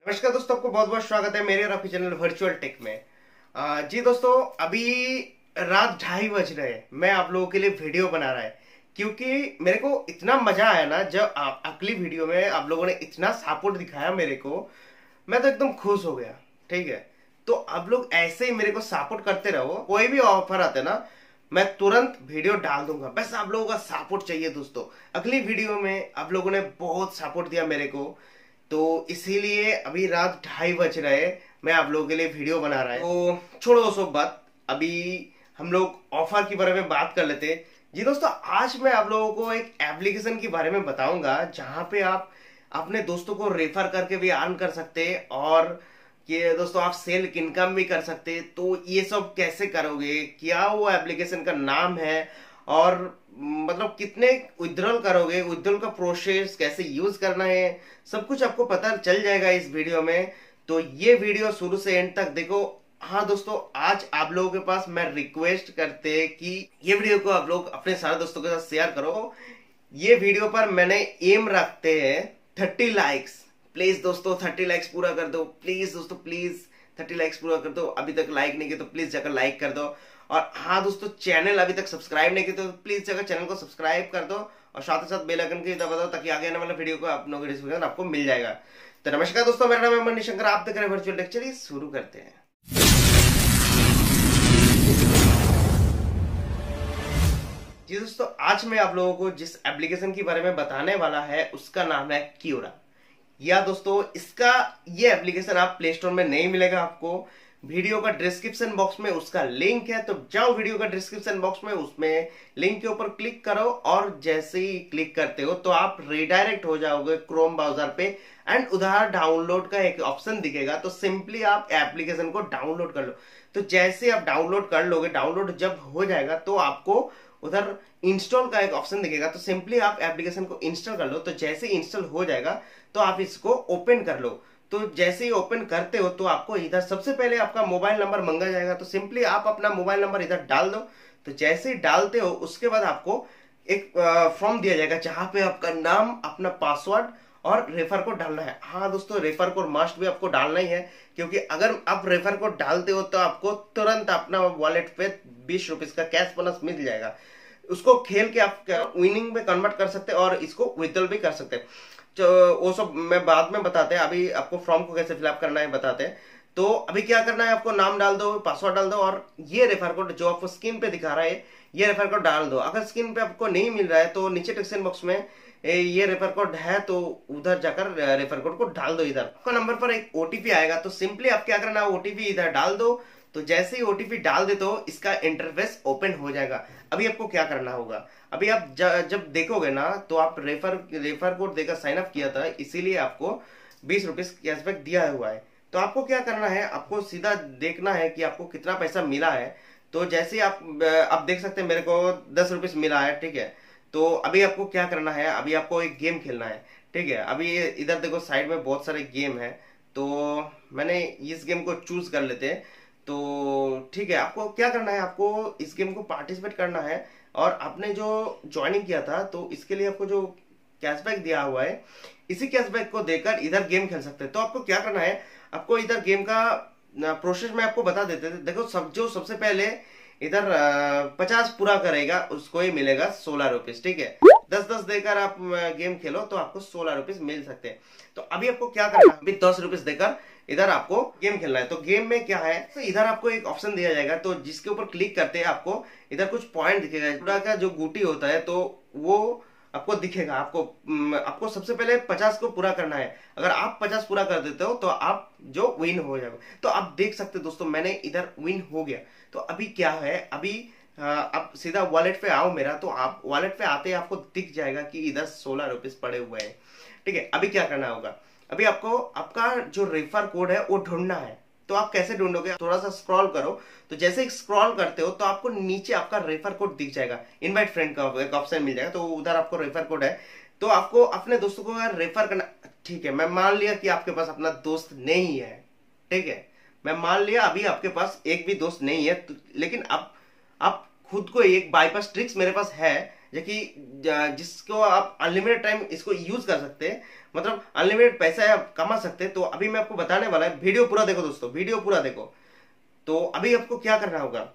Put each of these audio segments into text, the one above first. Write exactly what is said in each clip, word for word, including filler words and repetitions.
नमस्कार दोस्तों, आपको बहुत बहुत स्वागत है मेरे और आपके चैनल वर्चुअल टेक में। आ, जी दोस्तों, अभी रात ढाई बज रहे हैं। मैं आप लोगों के लिए वीडियो बना रहा है क्योंकि मेरे को इतना मजा आया ना जब आप अगली वीडियो में आप लोगों ने इतना सपोर्ट दिखाया मेरे को। मैं तो एकदम खुश हो गया। ठीक है, तो आप लोग ऐसे ही मेरे को सपोर्ट करते रहो। कोई भी ऑफर आते ना, मैं तुरंत वीडियो डाल दूंगा। बस आप लोगों का सपोर्ट चाहिए दोस्तों। अगली वीडियो में आप लोगों ने बहुत सपोर्ट दिया मेरे को, तो इसीलिए अभी रात ढाई बज रहे, मैं आप लोगों के लिए वीडियो बना रहा है। तो छोड़ो वो सब बात, अभी हम लोग ऑफर के बारे में बात कर लेते हैं। जी दोस्तों, आज मैं आप लोगों को एक एप्लीकेशन के बारे में बताऊंगा जहां पे आप अपने दोस्तों को रेफर करके भी अर्न कर सकते हैं और ये दोस्तों आप सेल इनकम भी कर सकते हैं। तो ये सब कैसे करोगे, क्या वो एप्लीकेशन का नाम है और मतलब कितने विड्रॉल करोगे, विड्रॉल का प्रोसेस कैसे यूज करना है, सब कुछ आपको पता चल जाएगा इस वीडियो में। तो ये वीडियो शुरू से एंड तक देखो। हाँ दोस्तों, आज आप लोगों के पास मैं रिक्वेस्ट करते कि ये वीडियो को आप लोग अपने सारे दोस्तों के साथ शेयर करो। ये वीडियो पर मैंने एम रखते हैं थर्टी लाइक्स। प्लीज दोस्तों थर्टी लाइक्स पूरा कर दो, प्लीज दोस्तों प्लीज थर्टी लाइक्स पूरा कर दो। अभी तक लाइक नहीं किया तो प्लीज जाकर लाइक कर दो। और हाँ दोस्तों, चैनल अभी तक सब्सक्राइब नहीं किया तो प्लीज जाकर चैनल को सब्सक्राइब कर दो और साथ ही साथ बेल आइकन की दबा दो ताकि आगे आने वाला वीडियो को आप नोटिफिकेशन आपको मिल जाएगा। तो नमस्कार दोस्तों, मेरा नाम है मनीष शंकर, आप देख रहे हैं वर्चुअल टेक। चलिए शुरू करते हैं। जी दोस्तों, आज मैं आप लोगों को जिस एप्लीकेशन के बारे में बताने वाला है उसका नाम है क्यूरा। या दोस्तों, इसका ये एप्लीकेशन आप प्ले स्टोर में नहीं मिलेगा आपको। वीडियो का डिस्क्रिप्शन बॉक्स में उसका लिंक है, तो जाओ वीडियो का डिस्क्रिप्शन बॉक्स में, उसमें लिंक के ऊपर क्लिक करो और जैसे ही क्लिक करते हो तो आप रिडायरेक्ट हो जाओगे क्रोम ब्राउजर पे एंड उधर डाउनलोड का एक ऑप्शन दिखेगा। तो सिंपली आप एप्लीकेशन को डाउनलोड कर लो। तो जैसे आप डाउनलोड कर लोगे, डाउनलोड जब हो जाएगा तो आपको उधर इंस्टॉल का एक ऑप्शन दिखेगा। तो सिंपली आप एप्लीकेशन को इंस्टॉल कर लो। तो जैसे इंस्टॉल हो जाएगा तो आप इसको ओपन कर लो। तो जैसे ही ओपन करते हो तो आपको इधर सबसे पहले आपका मोबाइल नंबर मांगा जाएगा। तो सिंपली आप अपना मोबाइल नंबर इधर डाल दो। तो जैसे ही डालते हो उसके बाद आपको एक फॉर्म दिया जाएगा जहां पे आपका नाम, अपना पासवर्ड और रेफर कोड डालना है। हाँ दोस्तों, रेफर कोड मस्ट भी आपको डालना ही है क्योंकि अगर आप रेफर कोड डालते हो तो आपको तुरंत अपना वॉलेट पे बीस रुपीज का कैश बोनस मिल जाएगा। उसको खेल के आप विनिंग में कन्वर्ट कर सकते हैं और इसको विड्रॉल भी कर सकते हैं। तो वो सब मैं बाद में बताते हैं। अभी आपको फॉर्म को कैसे फिलअप करना है बताते हैं। तो अभी क्या करना है, आपको नाम डाल दो, पासवर्ड डाल दो और ये रेफर कोड जो आपको स्क्रीन पे दिखा रहा है ये रेफर कोड डाल दो। अगर स्क्रीन पे आपको नहीं मिल रहा है तो नीचे डिस्क्रिप्शन बॉक्स में ये रेफर कोड है, तो उधर जाकर रेफर कोड को डाल दो। इधर आपका नंबर पर एक ओटीपी आएगा। तो सिंपली आप क्या करना है, ओटीपी इधर डाल दो। तो जैसे ही ओटीपी डाल दे तो इसका इंटरफेस ओपन हो जाएगा। अभी आपको क्या करना होगा, अभी आप ज, जब देखोगे ना तो आप रेफर रेफर कोड देकर साइन अप किया था, इसीलिए आपको बीस रुपीज कैशबैक दिया हुआ है। तो आपको क्या करना है, आपको सीधा देखना है कि आपको कितना पैसा मिला है। तो जैसे ही आप आप देख सकते हैं मेरे को दस रुपीज मिला है। ठीक है, तो अभी आपको क्या करना है, अभी आपको एक गेम खेलना है। ठीक है, अभी इधर देखो साइड में बहुत सारे गेम है, तो मैंने इस गेम को चूज कर लेते हैं। तो ठीक है, आपको क्या करना है, आपको इस गेम को पार्टिसिपेट करना है और आपने जो ज्वाइनिंग किया था तो इसके लिए आपको जो कैशबैक दिया हुआ है इसी कैशबैक को देकर इधर गेम खेल सकते हैं। तो आपको क्या करना है, आपको इधर गेम का प्रोसेस में आपको बता देते थे। देखो सब जो सबसे पहले इधर पचास पूरा करेगा उसको ही मिलेगा सोलह रुपीज। ठीक है, दस दस देकर आप गेम खेलो तो आपको सोलह रुपीज मिल सकते हैं। तो अभी आपको क्या करना है, अभी दस रुपीज देकर इधर आपको गेम खेलना है। तो गेम में क्या है, तो इधर आपको एक ऑप्शन दिया जाएगा। तो जिसके ऊपर क्लिक करते हैं आपको इधर कुछ पॉइंट दिखेगा, पूरा का जो गुटी होता है तो वो आपको दिखेगा। आपको आपको सबसे पहले पचास को पूरा करना है। अगर आप पचास पूरा कर देते हो तो आप जो विन हो जाएगा। तो आप देख सकते हो दोस्तों, मैंने इधर विन हो गया। तो अभी क्या है, अभी आप सीधा वॉलेट पे आओ मेरा। तो आप वॉलेट पे आते आपको दिख जाएगा कि इधर सोलह रुपीज पड़े हुए हैं। ठीक है, अभी क्या करना होगा, अभी आपको आपका जो रेफर कोड है वो ढूंढना है। तो आप कैसे ढूंढोगे, थोड़ा सा स्क्रॉल करो। तो जैसे ही स्क्रॉल करते हो तो आपको नीचे आपका रेफर कोड दिख जाएगा, इनवाइट फ्रेंड का एक ऑप्शन मिल जाएगा। तो उधर आपको रेफर कोड है, तो आपको अपने दोस्तों को रेफर करना। ठीक है, मैं मान लिया कि आपके पास अपना दोस्त नहीं है। ठीक है, मैं मान लिया अभी आपके पास एक भी दोस्त नहीं है, तो, लेकिन अब आप खुद को एक बाईपास ट्रिक्स मेरे पास है जो कि जिसको आप अनलिमिटेड टाइम इसको यूज कर सकते हैं, मतलब अनलिमिटेड पैसा आप कमा सकते हैं। तो अभी मैं आपको बताने वाला है, वीडियो पूरा देखो दोस्तों, वीडियो पूरा देखो। तो अभी आपको क्या करना होगा,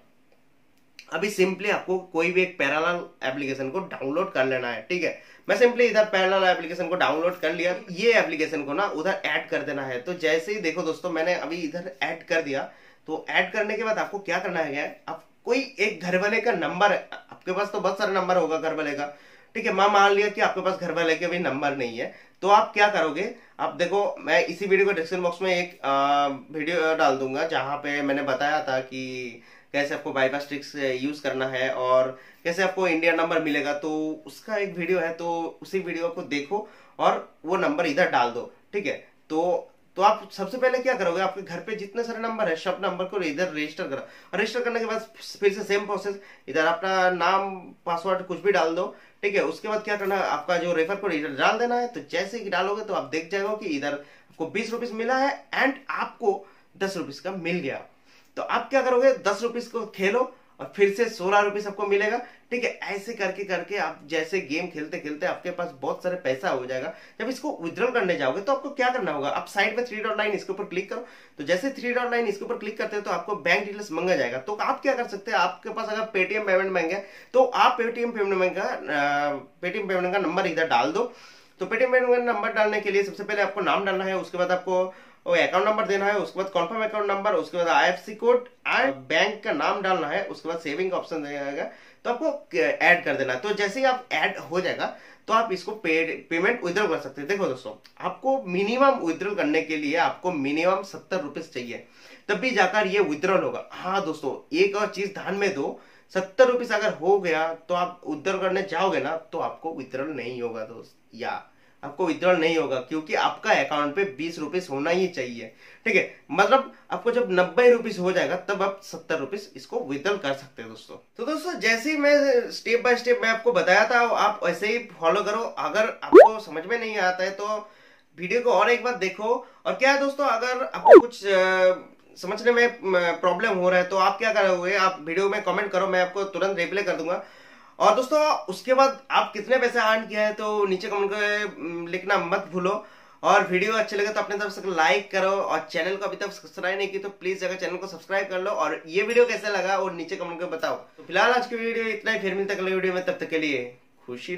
अभी सिंपली आपको कोई भी एक पैरेलल एप्लीकेशन को डाउनलोड कर लेना है, ठीक है। मैं सिंपली इधर पैरेलल एप्लीकेशन को डाउनलोड कर लिया, ये एप्लीकेशन को ना उधर ऐड कर देना है। तो जैसे ही देखो दोस्तों मैंने अभी इधर ऐड कर दिया, तो ऐड करने के बाद आपको क्या करना है, आप कोई एक घर वाले का नंबर, आपके पास तो बहुत सारा नंबर होगा घर वाले का, ठीक है। मैं मान लिया कि आपके पास घर वाले के भी नंबर नहीं है, तो आप क्या करोगे, आप देखो मैं इसी वीडियो को डिस्क्रिप्शन बॉक्स में एक आ, वीडियो डाल दूंगा जहां पे मैंने बताया था कि कैसे आपको बाईपास ट्रिक्स यूज करना है और कैसे आपको इंडिया नंबर मिलेगा। तो उसका एक वीडियो है, तो उसी वीडियो को देखो और वो नंबर इधर डाल दो, ठीक है। तो तो आप सबसे पहले क्या करोगे, आपके घर पे जितने सारे नंबर है सब नंबर को इधर रजिस्टर करो, और रजिस्टर करने के बाद फिर से सेम प्रोसेस, इधर अपना नाम पासवर्ड कुछ भी डाल दो, ठीक है। उसके बाद क्या करना है, आपका जो रेफर कोड इधर डाल देना है। तो जैसे ही डालोगे तो आप देख जाएगा कि इधर आपको बीस रुपीज मिला है एंड आपको दस रुपीज का मिल गया। तो आप क्या करोगे, दस रुपीज को खेलो और फिर से सोलह रुपीज आपको मिलेगा, ठीक है। ऐसे करके करके आप जैसे गेम खेलते खेलते आपके पास बहुत सारे पैसा हो जाएगा। जब इसको विड्रॉल करने जाओगे तो आपको क्या करना होगा, आप साइड में थ्री डॉट लाइन इसके ऊपर क्लिक करो। तो जैसे थ्री डॉट लाइन इसके ऊपर क्लिक करते हो तो आपको बैंक डिटेल्स मांगा जाएगा। तो आप क्या कर सकते हैं, आपके पास अगर पेटीएम पेमेंट बैंक है तो आप पेटीएम पेमेंट बैंक का पेटीएम पेमेंट का नंबर इधर डाल दो। तो पेटीएम पेमेंट का नंबर डालने के लिए सबसे पहले आपको नाम डालना है, उसके बाद आपको अकाउंट नंबर देना है, उसके बाद कॉन्फर्म अकाउंट नंबर, उसके बाद आईएफएससी कोड एंड बैंक का नाम डालना है, उसके बाद सेविंग ऑप्शन देगा तो आपको ऐड कर देना है। तो जैसे ही आप ऐड हो जाएगा तो आप इसको पे, पेमेंट विड्रॉल कर सकते हैं। देखो दोस्तों, आपको मिनिमम विड्रॉल करने के लिए आपको मिनिमम सत्तर रुपीज चाहिए, तब भी जाकर ये विड्रॉल होगा। हाँ दोस्तों, एक और चीज ध्यान में दो, सत्तर रुपीज अगर हो गया तो आप विड्रॉल करने जाओगे ना तो आपको विड्रॉल नहीं होगा दोस्त, या आपको विड्रॉल नहीं होगा, क्योंकि आपका अकाउंट पे बीस रुपीस होना ही चाहिए, ठीक है। मतलब आपको जब नब्बे रुपीस हो जाएगा तब आप सत्तर रुपीस इसको विड्रॉल कर सकते हैं दोस्तों। तो दोस्तों जैसे ही मैं स्टेप बाय स्टेप मैं आपको बताया था, आप ऐसे ही फॉलो करो। अगर आपको समझ में नहीं आता है तो वीडियो को और एक बार देखो। और क्या है दोस्तों, अगर आपको कुछ आ, समझने में प्रॉब्लम हो रहा है तो आप क्या करोगे, आप वीडियो में कमेंट करो, मैं आपको तुरंत रिप्लाई कर दूंगा। और दोस्तों उसके बाद आप कितने पैसे अर्न किया है तो नीचे कमेंट करके लिखना मत भूलो। और वीडियो अच्छे लगे तो अपने तरफ से लाइक करो, और चैनल को अभी तक सब्सक्राइब नहीं की तो प्लीज अगर चैनल को सब्सक्राइब कर लो। और ये वीडियो कैसा लगा और नीचे कमेंट करके बताओ। तो फिलहाल आज की वीडियो इतना ही, फिर मिलते अगले वीडियो में, तब तक के लिए खुशी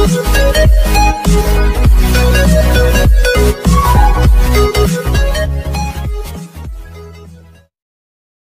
रहो।